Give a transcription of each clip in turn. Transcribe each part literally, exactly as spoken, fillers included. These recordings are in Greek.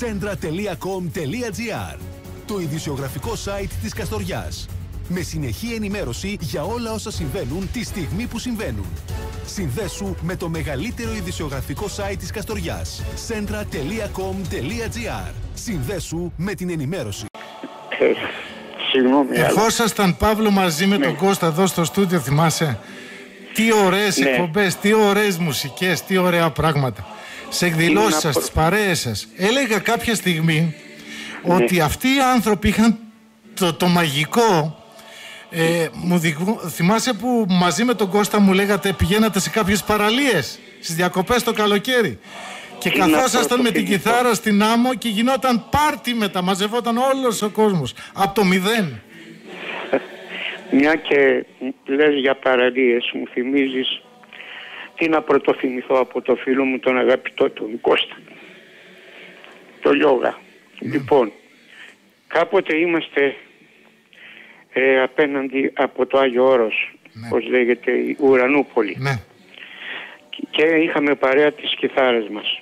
Centra τελεία com τελεία gr, το ειδησιογραφικό site της Καστοριάς. Με συνεχή ενημέρωση για όλα όσα συμβαίνουν τη στιγμή που συμβαίνουν. Συνδέσου με το μεγαλύτερο ειδησιογραφικό site της Καστοριάς. Centra τελεία com τελεία gr. Συνδέσου με την ενημέρωση. Ε, συγγνώμη. Ερχόσασταν, Παύλο, μαζί με ναι. τον Κώστα εδώ στο στούντιο, θυμάσαι? Τι ωραίες ναι. εκπομπές, τι ωραίες μουσικές, τι ωραία πράγματα. Σε εκδηλώσεις σας, στις παρέες σας. Έλεγα κάποια στιγμή ναι. ότι αυτοί οι άνθρωποι είχαν το, το μαγικό. Ε, μου δικου... Θυμάσαι που μαζί με τον Κώστα μου λέγατε πηγαίνατε σε κάποιες παραλίες στις διακοπές το καλοκαίρι και καθόσασταν με την κιθάρα στην άμμο και γινόταν πάρτι μετά, μαζευόταν όλος ο κόσμος από το μηδέν. Μια και λες για παραλίες, μου θυμίζεις τι να πρωτοθυμηθώ από το φίλο μου τον αγαπητό τον Κώστα, το γιόγα. Mm. Λοιπόν, κάποτε είμαστε ε, απέναντι από το Άγιο Όρος, ναι. πώς λέγεται, η Ουρανούπολη, ναι. και, και είχαμε παρέα τις κιθάρες μας.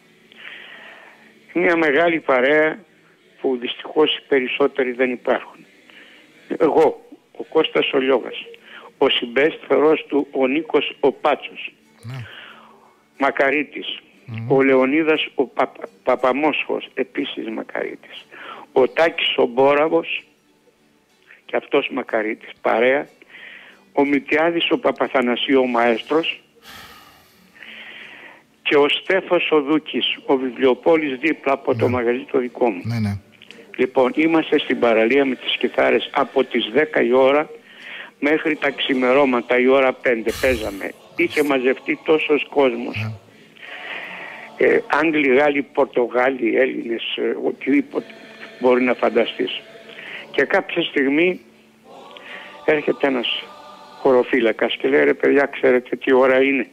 Μια μεγάλη παρέα που δυστυχώς οι περισσότεροι δεν υπάρχουν. Εγώ, ο Κώστας ο Λιώγας, ο συμπέστερος του ο Νίκος ο Πάτσος, ναι. Μακαρίτης, mm-hmm. ο Λεωνίδας ο Παπα, Παπαμόσχος, επίσης Μακαρίτης, ο Τάκης ο Μπόραβος και αυτός Μακαρίτης, παρέα, ο Μητιάδης ο Παπαθανασίου ο Μαέστρος και ο Στέφος ο Δούκης, ο βιβλιοπόλης δίπλα από ναι. το μαγαζί το δικό μου. Ναι, ναι. Λοιπόν, είμαστε στην παραλία με τις κιθάρες από τις δέκα η ώρα μέχρι τα ξημερώματα, η ώρα πέντε παίζαμε. Είχε μαζευτεί τόσος κόσμος. Yeah. Ε, Άγγλοι, Γάλλοι, Πορτογάλοι, Έλληνες, ε, οτιδήποτε μπορεί να φανταστείς. Και κάποια στιγμή έρχεται ένας χωροφύλακας και λέει, ρε παιδιά, ξέρετε τι ώρα είναι?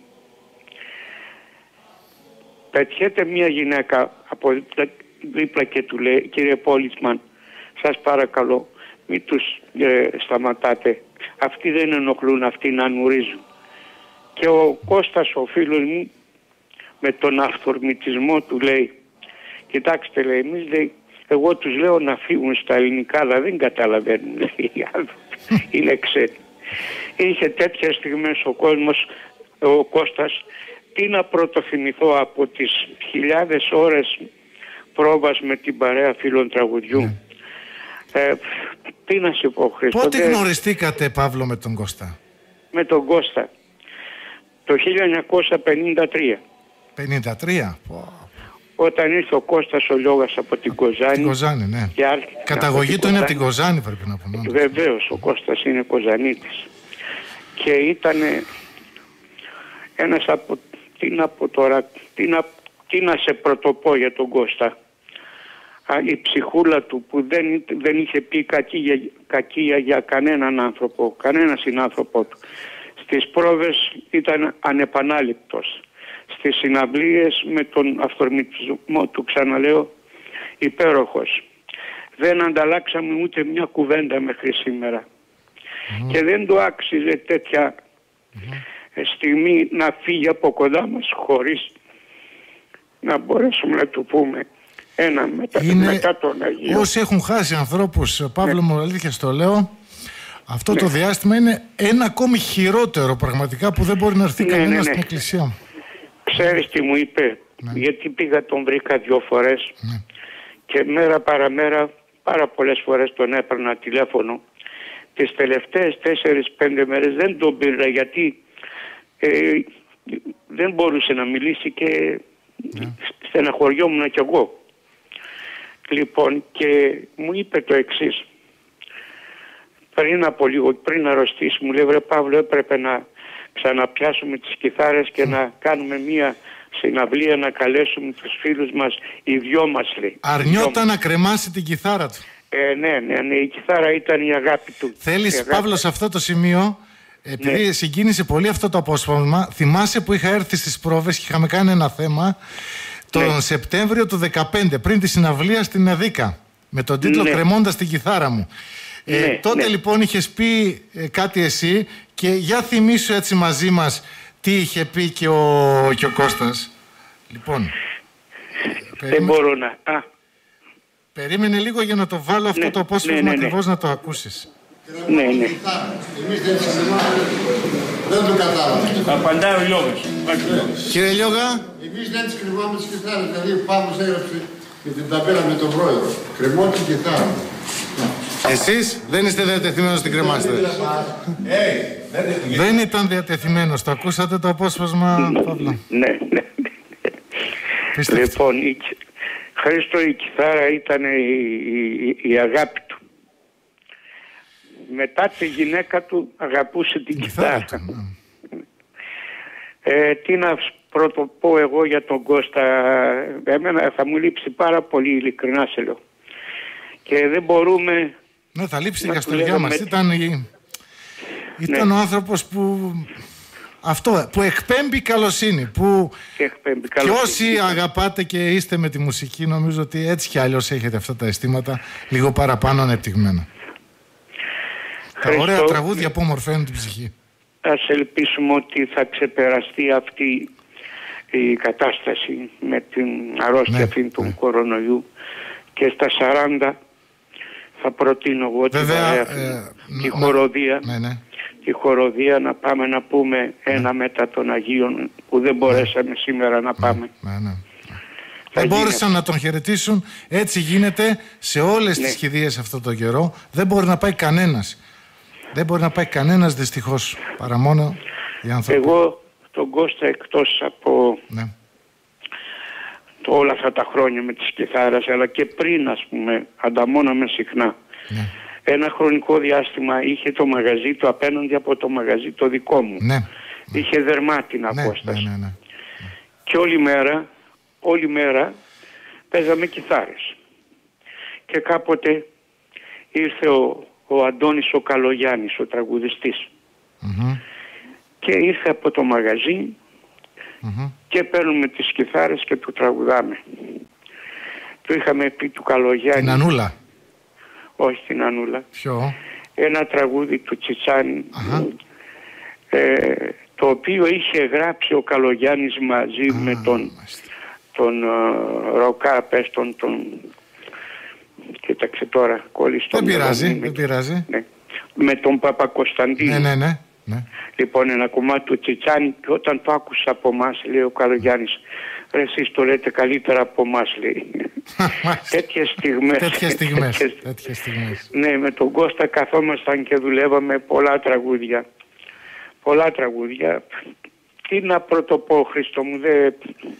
Πετιέται μια γυναίκα από δίπλα, δίπλα και του λέει, κύριε Πόλιτσμαν, σας παρακαλώ μην τους ε, σταματάτε, αυτοί δεν ενοχλούν, αυτοί να νουρίζουν. Και ο Κώστας ο φίλος μου με τον αυθορμητισμό του λέει, κοιτάξτε, λέει, εμείς, λέει, εγώ τους λέω να φύγουν στα ελληνικά, αλλά δεν καταλαβαίνουν, λέει, οι άνθρωποι, είναι ξένοι. Είχε τέτοιες στιγμές ο κόσμος, ο Κώστας, τι να πρωτοθυμηθώ από τις χιλιάδες ώρες πρόβας με την παρέα φίλων τραγουδιού. Mm. Ε, τι να σου πω, Χρήστο. Πότε γνωριστήκατε, Παύλο, με τον Κώστα? Με τον Κώστα το χίλια εννιακόσια πενήντα τρία. πενήντα τρία. Όταν ήρθε ο Κώστας ο Λιώγας από την Κοζάνη. Την Κοζάνη, ναι. Καταγωγή του είναι από την Κοζάνη, πρέπει να πούμε. Βεβαίως, ο Κώστας είναι Κοζανίτης. Και ήταν ένας από... Τι να πω τώρα, τι να, τι να σε πρωτοπώ για τον Κώστα. Η ψυχούλα του που δεν, δεν είχε πει κακία, κακία για κανέναν άνθρωπο, κανένα συνάνθρωπό του. Στις πρόβες ήταν ανεπανάληπτος. Στις συναυλίες με τον αυθορμητισμό του, ξαναλέω, υπέροχος. Δεν ανταλλάξαμε ούτε μια κουβέντα μέχρι σήμερα. Mm. Και δεν του άξιζε τέτοια mm. στιγμή να φύγει από κοντά μας χωρίς να μπορέσουμε να του πούμε ένα μετά, μετά τον Αγίο. Όσοι έχουν χάσει ανθρώπους, Παύλο, μου, αλήθεια στο λέω, αυτό ναι. το διάστημα είναι ένα ακόμη χειρότερο πραγματικά, που δεν μπορεί να έρθει ναι, κανένα ναι, ναι. στην εκκλησία. Ξέρεις τι μου είπε? Ναι. Γιατί πήγα, τον βρήκα δυο φορές ναι. και μέρα παραμέρα πάρα πολλές φορές τον έπαιρνα τηλέφωνο. Τις τελευταίες τέσσερις πέντε μέρες δεν τον πήρα, γιατί ε, δεν μπορούσε να μιλήσει και ναι. στεναχωριόμουν κι εγώ. Λοιπόν, και μου είπε το εξής. Πριν από λίγο, πριν αρρωστήσει, μου λέει, βρε Παύλο, έπρεπε να ξαναπιάσουμε τις κιθάρες και mm. να κάνουμε μία συναυλία, να καλέσουμε τους φίλους μας, οι δυο μας, λέει. Αρνιόταν να κρεμάσει την κιθάρα του. Ε, ναι, ναι, ναι, η κιθάρα ήταν η αγάπη του. Θέλεις, αγάπη... Παύλο, σε αυτό το σημείο, επειδή ναι. συγκίνησε πολύ αυτό το απόσπασμα, θυμάσαι που είχα έρθει στις πρόβες και είχαμε κάνει ένα θέμα τον ναι. Σεπτέμβριο του δεκαπέντε, πριν τη συναυλία στην Εδίκα, με τον τίτλο ναι. «Κρεμώντας την κιθάρα μου». Ε, ναι, τότε ναι. λοιπόν είχες πει ε, κάτι εσύ, και για θυμίσου έτσι μαζί μας τι είχε πει και ο, και ο Κώστας. Λοιπόν, δεν μπορώ να... Α, Περίμενε λίγο για να το βάλω αυτό ναι, το απόσπασμα ναι, ναι, ναι. ακριβώς να το ακούσεις. Ναι, ναι. Εμείς δεν δεν το κατάλαβα. Απαντάει ο Λιώγας. Κύριε Λιώγα. Εμείς δεν τις κρυμάμε τις κιθάρες. Δηλαδή ο Παύλος έγραψε με την ταμπέλα με τον πρόεδρο. Κρεμώ την κιθάρα. Εσείς δεν είστε διατεθειμένος στην κρεμάστε. Δεν ήταν διατεθειμένος. Το ακούσατε το απόσπασμα, Παύλο? Ναι, ναι. Λοιπόν, η, Χρήστο, η κιθάρα ήταν η, η, η αγάπη του. Μετά τη γυναίκα του αγαπούσε την κιθάρα. Ε, τι να πρωτοπώ εγώ για τον Κώστα. Εμένα θα μου λείψει πάρα πολύ, ειλικρινά σε λέω. Και δεν μπορούμε... Ναι, θα λείψει η Καστοριά μας. Με... Ήταν, η... Ήταν ναι. ο άνθρωπος που... Αυτό, που εκπέμπει καλοσύνη. Που... Εκπέμπει καλοσύνη. Και όσοι αγαπάτε και είστε με τη μουσική, νομίζω ότι έτσι κι αλλιώς έχετε αυτά τα αισθήματα λίγο παραπάνω ανεπτυγμένα. Χριστό, τα ωραία τραγούδια που ομορφαίνουν την ψυχή. Ας ελπίσουμε ότι θα ξεπεραστεί αυτή η κατάσταση με την αρρώστια ναι, αυτή του ναι. κορονοϊού και στα σαράντα θα προτείνω εγώ την ε, τη χοροδία ναι, ναι. τη χοροδία να πάμε να πούμε ναι. ένα μετά των Αγίων που δεν μπορέσαμε ναι. σήμερα να πάμε. Ναι, ναι, ναι. Δεν μπόρεσαν να τον χαιρετήσουν. Έτσι γίνεται σε όλες ναι. τις κηδείες αυτό το καιρό. Δεν μπορεί να πάει κανένας. Δεν μπορεί να πάει κανένας δυστυχώς παρά μόνο οι άνθρωποι. Εγώ τον Κώστα εκτός από ναι. το, όλα αυτά τα χρόνια με τις κιθάρας αλλά και πριν ας πούμε ανταμώναμε συχνά. Ναι. Ένα χρονικό διάστημα είχε το μαγαζί του απέναντι από το μαγαζί το δικό μου. Ναι. Είχε δερμάτινα ναι, Κώστας. Ναι, ναι, ναι. Και όλη μέρα, όλη μέρα παίζαμε κιθάρες. Και κάποτε ήρθε ο ο Αντώνης ο Καλογιάννης, ο τραγουδιστής. Mm-hmm. Και ήρθε από το μαγαζί mm-hmm. και παίρνουμε τις κιθάρες και του τραγουδάμε. Του είχαμε πει του Καλογιάννη... Την Ανούλα. Όχι την Ανούλα. Ποιο? Ένα τραγούδι του Τσιτσάνη, uh-huh. ε, το οποίο είχε γράψει ο Καλογιάννης μαζί uh, με τον, τον uh, Ροκά, πες τον... τον κοίταξε τώρα, κόλλησε τον... Δεν πειράζει, με, δεν πειράζει. Ναι, με τον Παπακοσταντίνο. Ναι, ναι, ναι, ναι. Λοιπόν, ένα κομμάτι του Τσιτσάνη και όταν το άκουσα από εμάς, λέει ο Καλογιάννης, ρε εσείς το λέτε καλύτερα από εμάς, λέει. Τέτοιες στιγμές. Τέτοιες στιγμές. Τέτοιες στιγμές. Ναι, με τον Κώστα καθόμασταν και δουλεύαμε πολλά τραγούδια. Πολλά τραγούδια. Τι να πρωτοπώ, Χριστό μου, δεν...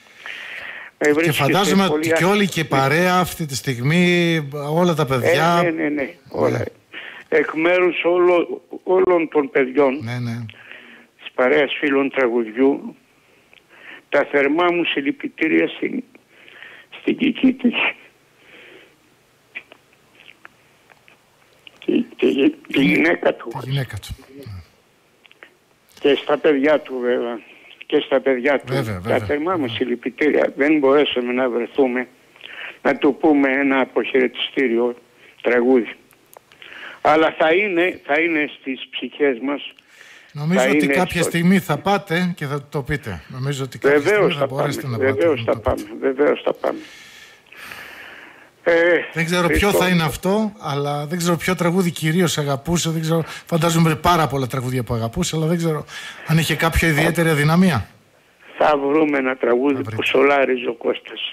Και φαντάζομαι ότι και όλοι και παρέα αυτή τη στιγμή, όλα τα παιδιά... Ε, ναι, ναι, ναι, όλα. Ναι. Εκ μέρους όλο, όλων των παιδιών, ναι, ναι. της παρέας φίλων τραγουδιού, τα θερμά μου συλληπιτήρια στην, στην Κική της. Τη, τη, τη γυναίκα του. Τη γυναίκα του. Και στα παιδιά του βέβαια. Και στα παιδιά του. Βέβαια, βέβαια. Τα θερμά μου συλληπιτήρια. Δεν μπορέσαμε να βρεθούμε να του πούμε ένα αποχαιρετιστήριο τραγούδι. Αλλά θα είναι, θα είναι στις ψυχές μας. Νομίζω ότι κάποια στο... στιγμή θα πάτε και θα το πείτε. Νομίζω ότι κάποια βεβαίως στιγμή θα, θα μπορέσετε πάμε, να πάτε. Βεβαίως θα πάμε. Βεβαίως θα πάμε. Ε, δεν ξέρω ποιο θα είναι αυτό, αλλά δεν ξέρω ποιο τραγούδι κυρίως αγαπούσε. Δεν ξέρω, φαντάζομαι πάρα πολλά τραγούδια που αγαπούσε, αλλά δεν ξέρω αν είχε κάποια ιδιαίτερη αδυναμία. Θα βρούμε ένα τραγούδι που σολάριζε ο Κώστας.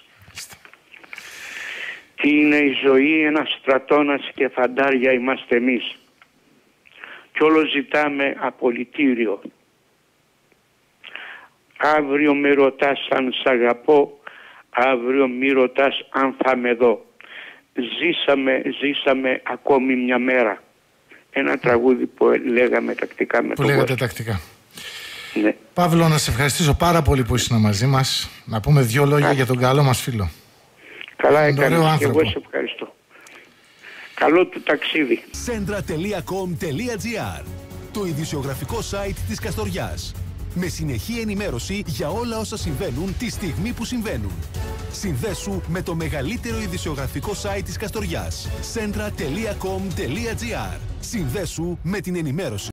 Τι είναι η ζωή, ένας στρατώνας και φαντάρια είμαστε εμείς. Κι όλο ζητάμε απολυτήριο. Αύριο με ρωτάς αν σ' αγαπώ, αύριο μη ρωτάς αν θα με δω. Ζήσαμε, ζήσαμε ακόμη μια μέρα. Ένα τραγούδι που λέγαμε τακτικά με που τον λέγατε Κώστα. Τακτικά. Ναι. Παύλο, να σε ευχαριστήσω πάρα πολύ που ήσουν μαζί μας. Να πούμε δύο λόγια Α. για τον καλό μας φίλο. Καλά έκανες και εγώ σε ευχαριστώ. Καλό του ταξίδι. Centra τελεία com τελεία gr, το ειδησιογραφικό site της Καστοριάς. Με συνεχή ενημέρωση για όλα όσα συμβαίνουν τη στιγμή που συμβαίνουν. Συνδέσου με το μεγαλύτερο ειδησιογραφικό site της Καστοριάς. Centra τελεία com τελεία gr. Συνδέσου με την ενημέρωση.